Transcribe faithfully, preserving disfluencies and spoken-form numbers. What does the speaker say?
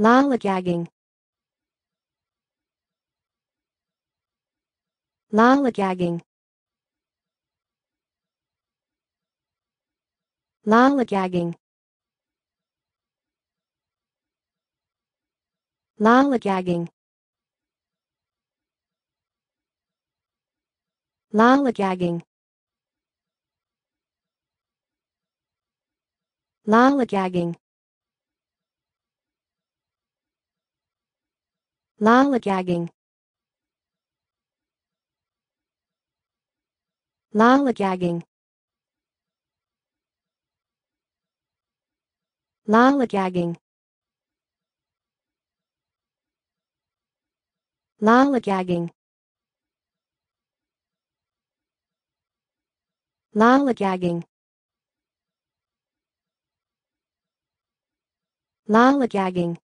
Lollygagging. Lollygagging. Lollygagging. Lollygagging. Lollygagging. Lollygagging. Lollygagging. Lollygagging. Lollygagging. Lollygagging. Lollygagging. Lollygagging.